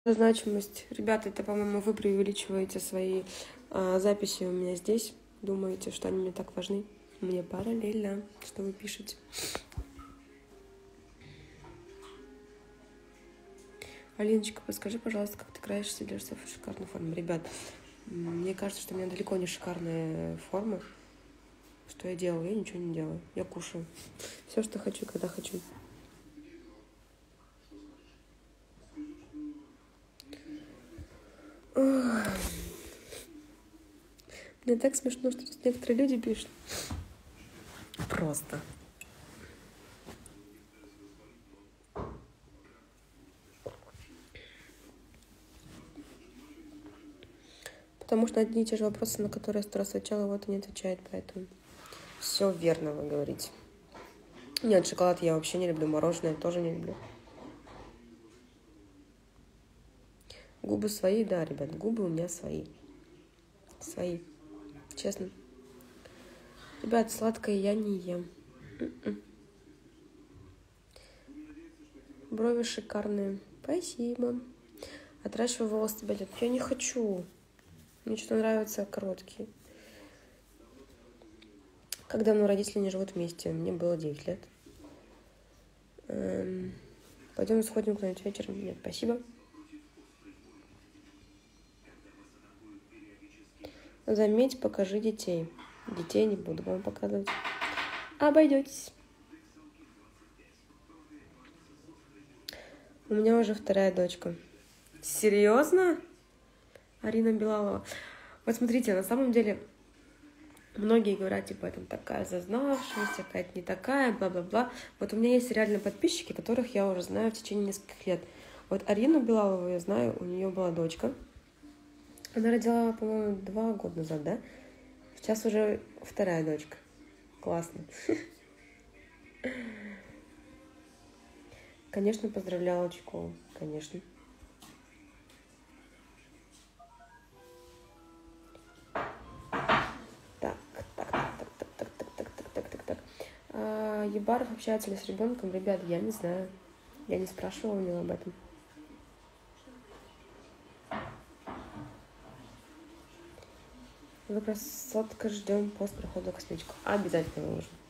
Значимость. Ребята, это, по-моему, вы преувеличиваете свои записи у меня здесь. Думаете, что они мне так важны? Мне параллельно, что вы пишете. Алиночка, подскажи, пожалуйста, как ты играешь лидерство в шикарной форме. Ребят, мне кажется, что у меня далеко не шикарная форма. Что я делаю? Я ничего не делаю. Я кушаю. Все, что хочу, когда хочу. Мне так смешно, что тут некоторые люди пишут. Просто. Потому что одни и те же вопросы, на которые я 100 раз отвечала, вот и не отвечает, поэтому все верно вы говорите. Нет, шоколад я вообще не люблю, мороженое тоже не люблю. Губы свои, да, ребят, губы у меня свои. Свои, честно. Ребят, сладкое я не ем. Брови шикарные. Спасибо. Отращиваю волосы тебя лет. Я не хочу. Мне что-то нравятся короткие. Как давно родители не живут вместе? Мне было 9 лет. Пойдем сходим куда-нибудь вечером? Нет, спасибо. Заметь, покажи детей. Детей не буду вам показывать. Обойдетесь. У меня уже 2-я дочка. Серьезно? Арина Белалова. Вот смотрите, на самом деле, многие говорят, типа, там такая зазнавшаяся, какая-то не такая, бла-бла-бла. Вот у меня есть реально подписчики, которых я уже знаю в течение нескольких лет. Вот Арину Белалову я знаю, у нее была дочка. Она родила, по-моему, 2 года назад, да? Сейчас уже 2-я дочка. Классно. Конечно, поздравляла Чикову. Конечно. Так. Ебаров общается ли с ребенком? Ребят, я не знаю. Я не спрашивала у него об этом. Вы красотка, ждем пост прохода косметику. Обязательно выложу.